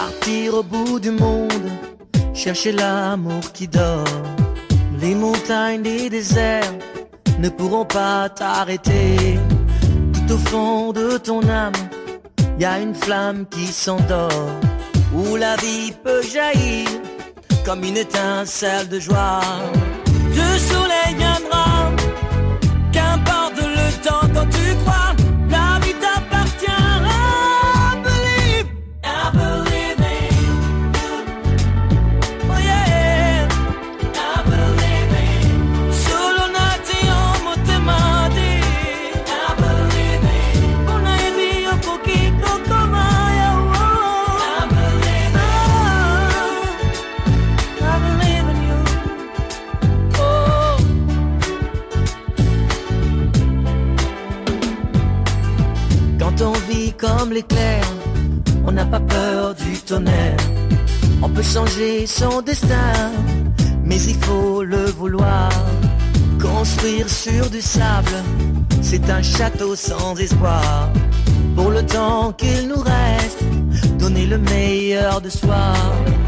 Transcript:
Partir au bout du monde, chercher l'amour qui dort. Les montagnes, les déserts ne pourront pas t'arrêter. Tout au fond de ton âme, y a une flamme qui s'endort, où la vie peut jaillir comme une étincelle de joie. Le soleil viendra, qu'importe le temps quand tu crois, la vie t'appartient. I believe, I believe in you. Oh yeah, I believe in. Solo nati homo temati. I believe in. Una envía un poquito como yo. I believe in. I believe in you. Oh. Quand on vit comme l'éclair, on n'a pas peur du tonnerre. On peut changer son destin, mais il faut le vouloir. Construire sur du sable, c'est un château sans espoir. Pour le temps qu'il nous reste, donner le meilleur de soi.